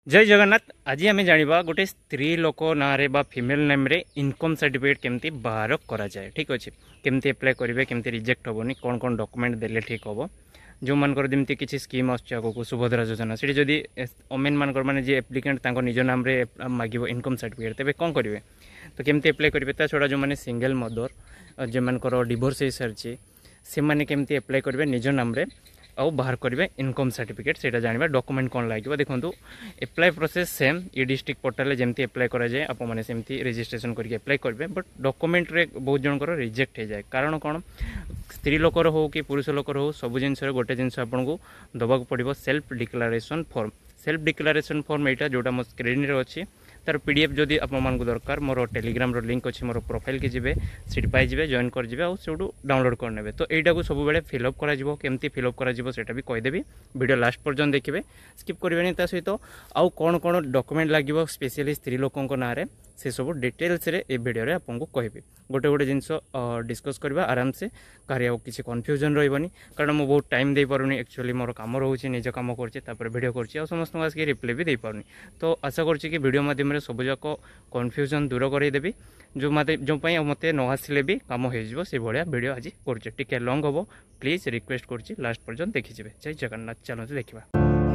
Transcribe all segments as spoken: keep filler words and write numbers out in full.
जय जगन्नाथ। आज आम जाना गोटे स्त्री लोक ना बा फीमेल नेम रे इनकम सर्टिफिकेट केमती बाहर करा जाए। ठीक अच्छे, केमती अप्लाई करेंगे, केमती रिजेक्ट हेनी, कौन कौन डॉक्यूमेंट देले ठीक हम। जो मानकर जमी किसी स्कीम आगू सुभद्रा योजना से जदि ओमेन मानकर माने जे एप्लिकेंट निज नाम रे मागिबो इनकम सर्टिफिकेट तेबे कौन करेंगे, तो केमती अप्लाई करेंगे। ता छड़ा जो मैंने सिंगल मदर जो मानकर डिवोर्स हो सारी से मैंने केमती अप्लाई करेंगे निज नाम रे आउ बाहर करेंगे इनकम सर्टिफिकेट। से जाना डॉक्यूमेंट कौन लगे देखो। Apply process same E district portal जमी एप्लाई कराए आप सेमती रजिस्ट्रेशन करके एप्लाई करेंगे। बट डॉक्यूमेंट रे बहुत जनकर रिजेक्ट हो जाए। कारण कौन, स्त्री लोकर हो कि पुरुष लोकर हो सब जिन गोटे जिन आपको दबा पड़ो self declaration form. Self declaration form यहाँ जोटा मो स्क्रीन रे अच्छी तार पीडीएफ जदि आपको दरकार मोर टेलीग्राम रो लिंक अच्छी मोर प्रोफाइल के जी सीट पाई जॉइन कर डाउनलोड करने। तो यहाँ सब बेले फिलअप करमती फिलअप कर भी कहीदेवी। वीडियो लास्ट पर्यटन देखिए, स्किप करेंगे। ता सहित आउ कौन कौन डॉक्यूमेंट लगे स्पेशली स्त्री लोकों ना से सब डिटेल्स रे ए वीडियो रे आपको कहबी। गोटे गोटे जिनस डिस्कस करवा आराम से, कहीं किसी कन्फ्यूजन रही। कारण मुझे बहुत टाइम दे पारुनी, एक्चुअली मोर काम रोचे, निज कम कर वीडियो कर समस्त आसिक रिप्लाई भी दे पारुनी। तो आशा करुँच कि वीडियो माध्यम सब जाक कन्फ्यूजन दूर करदेवी। जो मत जो मत न आसिले भी कम हो से भाया वीडियो आज कर लंग हम। प्लीज रिक्वेस्ट कर लास्ट पर्यटन देखीजे। जय जगन्नाथ। चलते देखा।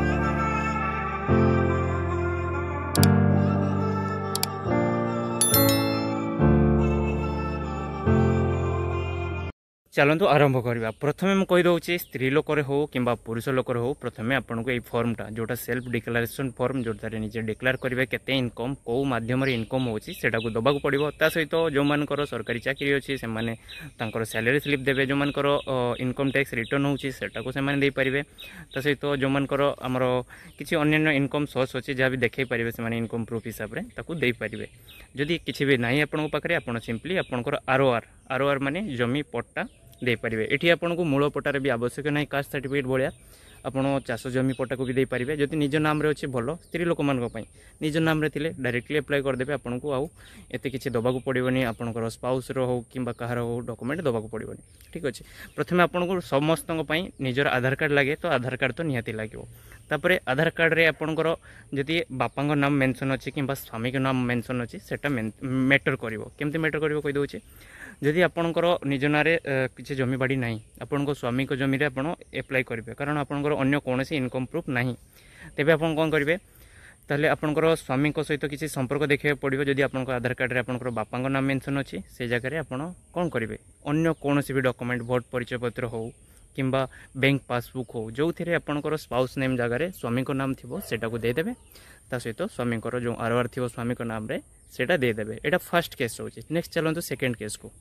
चलतु आरंभ करवा। प्रथमे मुझे कहीदे स्त्री लोक हो कि पुरुष लोक हो, प्रथमे आपको ये फॉर्मटा जोटा सेल्फ डिक्लारेशन फॉर्म जोटा निजे डिक्लेयर करेंगे केते इनकम कौ माध्यम इनकम होची सेटा को दबाक पड़ो। ता सहित जो मानकर सरकारी चाकरी अच्छी से माने तांकर सैलरी स्लिप देवे। जो मानकर इनकम टैक्स रिटर्न होची सेटा को से माने दे पारिबे। ता सहित जो मानकर हमर किछि अन्य इनकम सोर्स अच्छी जहाँ भी देखै पारिबे से माने इनकम प्रूफ हिसाब रे ताकू दे पारिबे। जदि किछि भी नाही आपन पाखरे आपण सिंपली आपनकर आरओआर आरओआर माने जमी पट्टा दे पारिबे। एठी आपन को मूल पट्टार भी आवश्यक नहीं, कास्ट सर्टिफिकेट भाया आपन चाष जमी पट्टा को भी दे पारिबे। जदि निज नाम रे अछि भलो, स्त्री लोक मान पई निज नाम रे थिले डायरेक्टली अप्लाई कर देबे। आपन को आउ एते किछि दबाक पड़िबोनी, आपनकर स्पाउस रो हो किंबा कहार हो डॉक्यूमेंट दबाक पड़िबोनी। ठीक अछि। प्रथमे आपन को समस्तन पई निजर आधार कार्ड लागे, तो आधार कार्ड तो निहाती लागिवो। तापरे आधार कार्ड रे आपनकर जदि बापांग नाम मेंशन अछि किंबा स्वामी के नाम मेंशन अछि सेटा मैटर करिवो। केमते मैटर करिवो कहि दोछि। जदि आपनकर निज नारे किसी जमी बाड़ी ना, आपण स्वामी को जमी आप एप्लाई करेंगे, कारण आपंकर अन्य कौन इनकम प्रूफ ना, तेज आप कौन करेंगे ताले आपनकर स्वामी सहित किसी संपर्क देखा पड़ो। जदि आप आधार कार्ड रे आपनकर बापा नाम मेंशन अच्छी से जगह आपड़ कौन करेंगे, अन्य कौन भी डॉक्यूमेंट भोट परिचय पत्र हो किंबा बैंक पासबुक हो जो थे आपनकर स्पाउस नेम जगह स्वामी को नाम थी सेटा को देदेवे। ता सहित स्वामी जो आरओआर थी स्वामी को नाम रे सेटा देदेवे। एटा फर्स्ट केस रोचे। नेक्स्ट चलते सेकेंड केस को।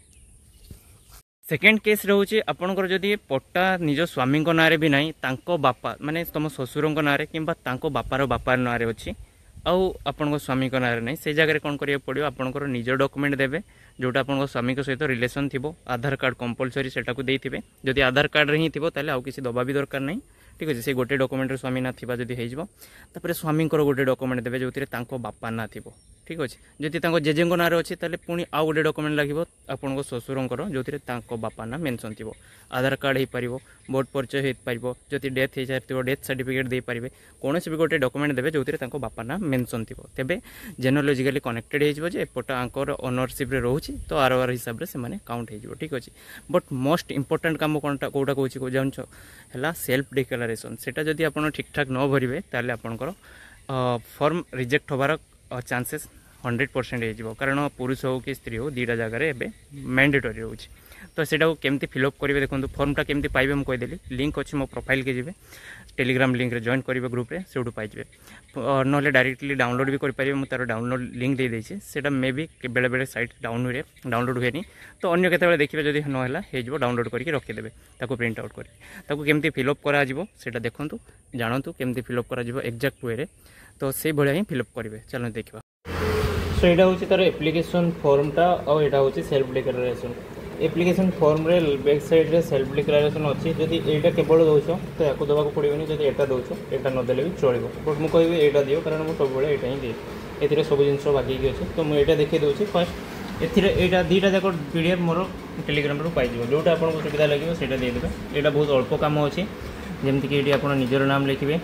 सेकेंड केस रोचे आपनकर जदि पट्टा निज स्वामी ना भी ना, तांको बापा माने तुम ससुर ना किंबा तांको बापार बापार ना अच्छी आउ आपण स्वामी को ना ना, से जगह कौन करिया पड़ो आपनकर निज डॉक्यूमेंट देवे जोटा आपन स्वामी को सहित रिलेशन थिबो। आधार कार्ड कंपलसरी सेटा को देइथिबे। जदि आधार कार्ड रे ही थिबो ताले आउ किसी दबा भी दरकार नहीं। ठीक अच्छे। से गोटे डॉक्यूमेंट स्वामी ना थिबा जदि हेजिबो, तापर स्वामी गोटे डॉक्यूमेंट देवे जो तांको बापा ना थिबो। ठीक अच्छे। जदि तांको जेजेंको नारे अच्छी ताले पुणी आउ गोटे डॉक्यूमेंट लागिबो आपन ससुरंकर जो तांको बापा ना मेंशन थिबो। आधार कार्ड हो पारिबो, वोट परिचय हो पारिबो, जदि डेथ हो जाए डेथ सर्टिफिकेट दे पारिबे, कौन भी गोटे डॉक्यूमेंट देवे जो तांको बापा ना मेंशन थिबो। तेबे जेनोलॉजिकली कनेक्टेड हो जे एपटा आंकर ओनरशिप रे रहउची, तो आरओआर हिसाब रे से माने काउंट हो। ठीक अच्छे। बट मोस्ट इंपोर्टेंट काम कोनटा कोटा कहूची को जानछ हला सेल्फ डिक्लारेशन। सेटा जदि आपण ठीक ठाक न भरिबे ताले आपनकर फॉर्म रिजेक्ट होबार चांसेस हंड्रेड परसेंट हो। कारण पुरुष हो कि स्त्री हो दीटा जगह एबे मैंडेटरी होची। तो सेटा को केमती फिलअप करेंगे देखो। फॉर्मटा केमती पाइबे मुझे कहीदेली, लिंक अच्छी मो प्रोफाइल के जी टेलीग्राम लिंक रे जॉइन करेंगे ग्रुप रे से पाइबे। ना डायरेक्टली डाउनलोड भी करेंगे। मुझे तार डाउनलोड लिंक दे देछि, सेटा मे भी बेले बेले साइट डाउन हुए डाउनलोड हुए नहीं। तो अन्य केते देखिए जदि नाला हो डाउनलोड करके रखिदेवे ताको प्रिंट आउट कर केमती फिलअप करा सेटा देखंतु जानतु केमती फिलअप करा एक्जाक्ट वे रे। तो से भाया ही फिलअप करेंगे। चलो देखा। सो यहाँ हूँ तार एप्लिकेशन फॉर्मटा और यहाँ हूँ सेल्फ डिक्लारेशन। एप्लिकेशन फॉर्म रे बैक साइड रे सेल्फ डिक्लारेशन अच्छी। जदि यहाँ केवल दौच तो या देवाक पड़ोनी, जब यहाँ दौच यहाँ नदेले भी चलो। बट मुझे यहाँ दियो कारण मुझे सब यहाँ ही दिए। ये सब जिन बागिकी अच्छे। तो मुझे यहाँ देखी दूसरी फास्ट एटा दीटा जाक पीडीएफ मोर टेलीग्राम पाई जोटा आपको सुविधा लगे से देदेवे। यहाँ बहुत अल्प कम अच्छी, जमीक ये आप निजर नाम लिखे,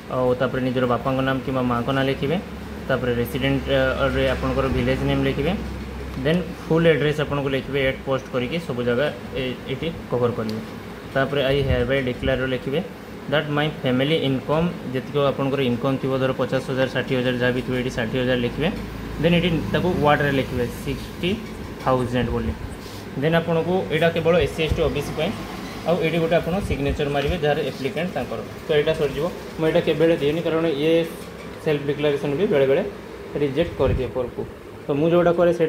आउे निजर बापा नाम कि माँ का ना लिखे तापर रेसिडेंट रे आपंकर विलेज नेम लिखे देन फुल एड्रेस आपको लिखे एट पोस्ट करके सब जगह ये कवर करेंगे तापर आई हेयर बाय डिक्लेयर लिखे दैट माय फैमिली इनकम जी आपंकर इनकम थी धर पचास हजार षाठी हजार जहाँ भी थोड़ी षाठी हजार लिखे देन ये वार्ड रे लिखे सिक्सटी थाउजेंड बोली देन आपन को यहाँ केवल S C S T OBC आउ ये गोटे आप सिग्नेचर मारे जार एप्लिकेंट तर तो यहाँ सर मुझे केवे दिए कारण ये सेल्फ डिक्लेरेशन भी बेले बेले रिजेक्ट कर दिए फॉर्म को तो मुझे जोटा कै से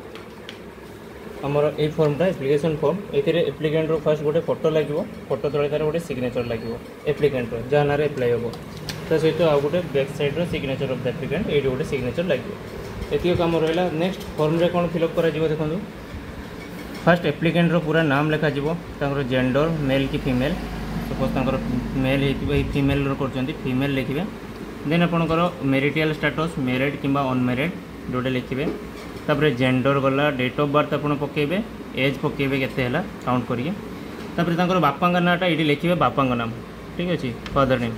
आमर ये फॉर्मटा एप्लिकेशन फॉर्म ये एप्लिकेंट फास्ट गोटे फोटो लगे फोटो तले तार गोटे सिग्नेचर लगे एप्लिकेंट जहाँ ना एप्लाई हम ता सहित आउ गोटे back side signature of the applicant ये गोटे सिग्नेचर लगे ये कम रहा नेक्स्ट फॉर्म रे कौन फिलअप कर देखो फास्ट एप्लिकेंट पूरा नाम लिखा जेंडर मेल कि फीमेल सपोज तर मेल फीमेल कर फीमेल लिखे देन आपंकर मेरिटियल स्टेटस मैरिड कि अनमेरिड जोटे लिखे तापर जेंडर गला डेट ऑफ बर्थ आप पकेबे एज पकेबे केते हला काउंट करिए तापर तांकर बापा नाटा ये लिखे बापा नाम ठीक अच्छे फादर नेम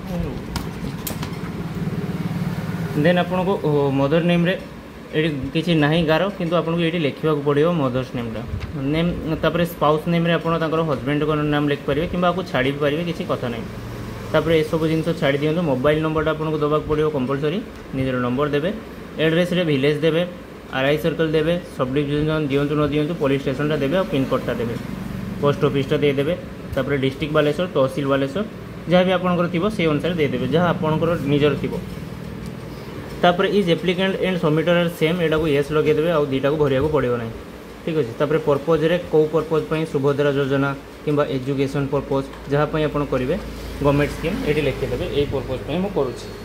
देन आपन को मदर नेम रे ये किसी ना गार किंतु आपको ये लिखा पड़ो मदर्स नेमटा नेम तापर स्पाउस नेम रे आपन तांकर हस्बैंड को नाम लिखिपारे कि आपको छाड़ी पारे किसी कथा नहीं तापर ये सब जिन छाड़ी दिखाँ मोबाइल नंबरटा आपको दबाक पड़ो कंपलसरी निजर नंबर देवे एड्रेस रे विलेज देवे आर आई सर्कल देवे सब डिविजन दिंतु न दिंतु पुलिस स्टेशनटा देवे और पिनकोडटा देवे पोस्ट ऑफिसटा देदेवे तापर डिस्ट्रिक्ट बालेश्वर तहसिल बालेश्वर जहाँ भी आपंकर थी से अनुसार देदेवे जहाँ आपंकर निजर थी तापर is applicant and submitter are same यहाँ को येस लगेदेवे आउ दुईटा को भरिया पड़ो ना ठीक अच्छे तापर पर्पज रे कौ पर्पज सुभद्रा योजना कि एजुकेशन पर्पज जहाँपाई आप करेंगे गवर्नमेंट स्कीम ये लिखिदेवे यही पर्पज मुझे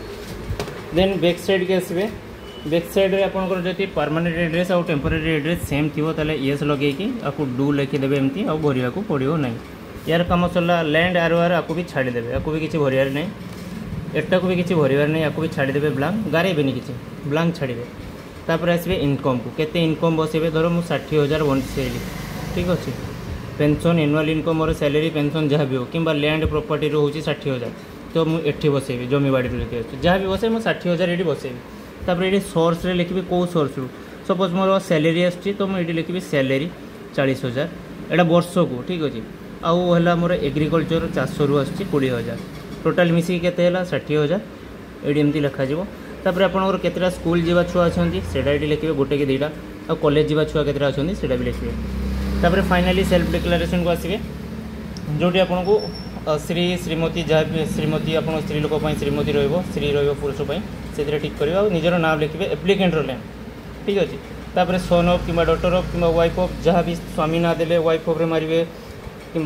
करुँच देन बैक साइड के आसवे बैक साइड रे आपंकर जब परमानेंट एड्रेस और टेम्पोरारी एड्रेस सेम थी ताले येस लगे आपको डू लिखिदेवे एमती आ भरिया पड़ो ना यार कम सरला लैंड आर आर आपको भी छाड़देवे आपको भी किसी भरियार नहीं एटा को भी किसी भरियार नहीं आपको भी छाड़देवे ब्लांक गारेबे किसी ब्लांक छाड़े तापर आसवे इनकम को केते इनकम बसेबे धर मुझे षाठी हजार बसैली ठीक अच्छे पेंशन एनुअल इनकम मोर सैलरी पेंशन जहाँ भी हो कि लैंड प्रॉपर्टी रोचे षाठी हजार तो मुझे बसैबी जमी बाड़ी लिखे जहाँ भी बसे मुझे षाठी हजार ये बसैबी तापर ये सोर्स रे लिखी कौ सोर्स रू सपोज मोर सैलरी आसी तो मुझे लिखी सैलरी चालीस हजार एटा वर्ष को ठीक अच्छे आउ है मोर एग्रिकल्चर चाष रू आसी कोड़े हजार टोटाल मिसिक के षाठी हजार ये एमती लिखाज तापर आपंकर केतटा स्कूल जावा छुआ अच्छा से लिखे गोटे कि दुईटा आ कॉलेज जावा छुआ केतटा अच्छा से भी लिखे तापर फाइनाली सेल्फ डिक्लेरेशन को आसवे जोटी आपन को श्री श्रीमती जहाँ भी श्रीमती आप स्त्री लोक श्रीमती री रुष से ठीक करेंगे निजर नाम लिखे एप्लिकेंट नेम ठीक अच्छे तापर सन अफ कि डॉटर अफ कि वाइफ अफ जहाँ भी स्वामी ना देले वाइफ अफ मारे कि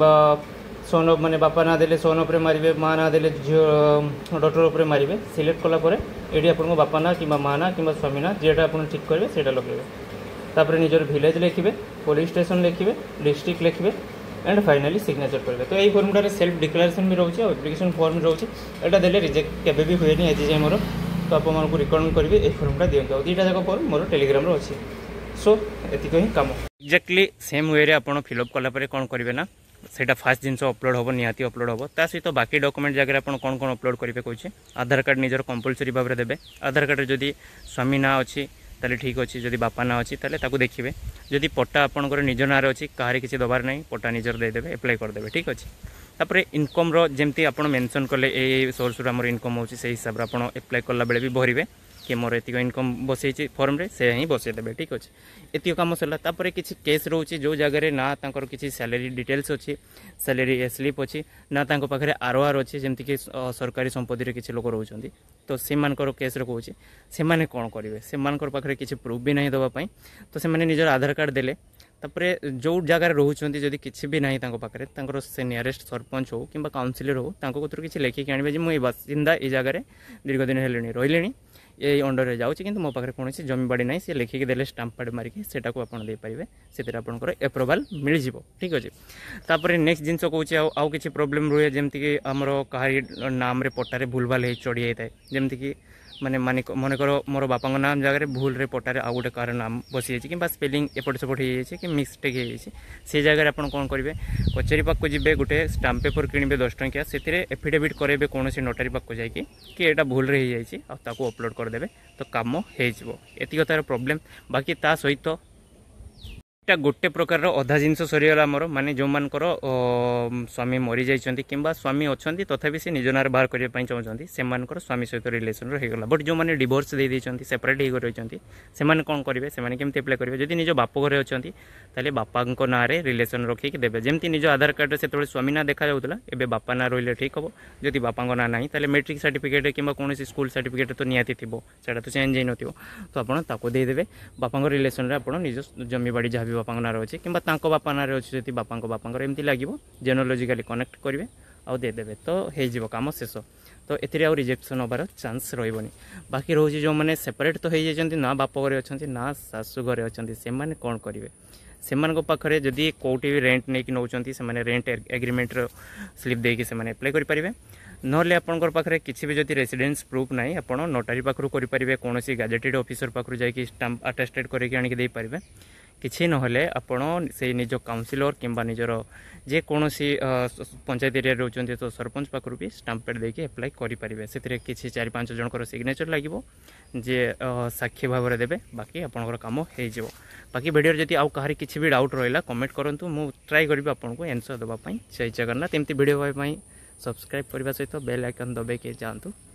सन अफ माने बापा ना देले सन अफ मारे माँ ना देले झील डॉटर अफ मारे सिलेक्ट कलापर ये आपको बापा ना कि माँ ना कि स्वामी ना जेटा आप ठीक करेंगे से लगे तापर निजर विलेज लिखे पुलिस स्टेशन लिखे डिस्ट्रिक्ट लिखे एंड फाइनाली सिग्नेचर करेंगे तो यही फॉर्मटार सेल्फ डिक्लेरेशन भी रोचे एप्लिकेशन फॉर्म रोचे यहाँ देले रिजेक्ट केबे भी हुए आज जाए मोर तो आपको रिकमेंड करेंगे ये फॉर्मटा दिखाँ दुईटा जाक फॉर्म मोर टेलीग्राम अच्छे सो ये ही कम एक्जाक्टली सेम वे आप फिलअप कलापर कौन करेंगे ना सेटा फास्ट जिन अपलोड हम निहाती अपलोड हम ता सहित बाकी डॉक्यूमेंट जगह आप कौन कौन अपलोड करेंगे कहे आधार कार्ड निजर कंपलसरी भाव में देवे आधार कार्ड जदि स्वामी ना अच्छी ताले ठीक अच्छे जदि बापा ना अच्छी ताले ताकू देखिए जदि पट्टा आपंकर निज ना अच्छी कहार किसी दबार ना पट्टा निजर देदेवे एप्लाई करदे ठीक अच्छे तापर इनकम जमती आप मेंशन कले ए सोर्स आम इनकम हो हिसाब से आप एप्लाई कला बेले भी भरवे कि मोर एतिक इनकम बसई फॉर्म रे से ही बसईदेवे ठीक अच्छे एतिक कम सरला तापर किसी केस रोचे जो जगह ना तांकर किसी सैलरी डिटेल्स अच्छी सैलरी स्लिप अच्छी ना तांको पाखरे आर आर अच्छी जमती कि सरकारी संपत्ति किसी लोक रोचंती तो से केस रे कहूँ से कौन करेंगे से पाखरे किसी प्रूफ भी नहीं दवापाई तो से निजर आधार कार्ड देले तापर जो जगार रोचंती जदि किसी भी नहीं पाखे तांकर से नियरेस्ट सरपंच हो कि काउंसिलर हो तांको कतरू किसी लेखिक आने मुझे बासिंदा ये जगार दीर्घ दिन है रही ये अंडर में जाऊँगी किंतु मो पाखे कौन जमी बाड़ी ना सी लिखिकी देले स्टाम्प पैड मारिकी सेटा को आपन दे पारिबे सेतिर आपनकर एप्रूवल मिल जिवो ठीक अछि तापर नेक्स्ट जिंस कहूँ आउ किसी प्रॉब्लम रुए जमती कि आमर कहारी नाम रे पट्टारे भूलभाल हो चढ़ी जाए जमती कि माने मानिक मनकर मोर बापा नाम जगह भूल रे पट्टारे आउ गोटे कार नाम बसी जाइए कि स्पेलिंग एपट सेपट हो जाइए कि मिस्टेक हो जाइए से जगह आप कौन करेंगे कचेरी पाक जी गोटे स्टाम्प पेपर किणवे दस टंकिया से एफिडेविट करेंगे कौन नोटारी पाक जाकि कि एटा भूल रे हो जाइए आपको अपलोड करदे तो कम हो तार प्रोब्लेम बाकी ता सहित एटा गोटे प्रकार अधा जिनस सरीगला आमर माने जो मानकर स्वामी मरी जाइछन्ति किंबा स्वामी अछन्ति तथापि से निज नार बाहर करबा पई चाहछन्ति से मानकर स्वामी सहित रिलेशन रो हेगला बट जो माने डिवोर्स दे दैछन्ति सेपरेट हे रहिछन्ति से माने कोन करिवे से माने केमते अप्लाई करिवे जदि निज बाप घरे अछन्ति ताले बापाको नाँ रे रिलेशन रखि कि देबे जेमति निज आधार कार्ड से तळे स्वामी ना देखा जाउतला एबे बापा ना रोइले ठीक हबो जदि बापाको ना नाही ताले मैट्रिक सर्टिफिकेट किंबा कोनोसी स्कूल सर्टिफिकेट तो नियाति थिबो सेटा तो चेंज हे नथिबो तो आपण ताको दे देबे बापाको रिलेशन रे आपण निज जमी बाड़ी जहाँ भी बापा नाँ अच्छे कि बापा नाँ अच्छे जब बापा बापा एमती लगे जेनोलॉजिकली कनेक्ट करेंगे आउ देदेवे तो हो कम शेष तो ये आउ रिजेक्शन होबार चांस रही बाकी रोचे जो मैंने सेपरेट तो हो जाती ना बाप घरे अच्छा ना शाशु घरे अच्छा से मैंने कौन करेंगे से पाखे जदि कौटी भी रेंट नहीं नौ से रेंट एग्रीमेंट स्लीप देके से अप्लाई करेंगे नहले आपंकर पाखे किसी भी जदि रेसिडेंस प्रूफ ना आप नोटारी पाखु करेंगे कौन गैजेटेड ऑफिसर पाखु जाकि स्टाम्प अटेस्टेड करके आनिक दे पारे किसी नहले आपण से निज काउंसिलर किंबा निजर जे कौन पंचायत एरिया रोचते तो सरपंच पाखु भी स्टाम्प पैड देके अप्लाई करेंगे से किसी चार पांच जनकर सिग्नेचर लगे जे साक्षी भाव में देवे बाकी आपंकर कम हो बाकी वीडियो जदि आउ कहार किसी भी डाउट रहा कमेंट करूँ मु ट्राई करी आपको एनसर देवाई जय जगन्नाथ एमती वीडियो पाई सब्सक्राइब करने सहित बेल आइकन दबाई के जातु।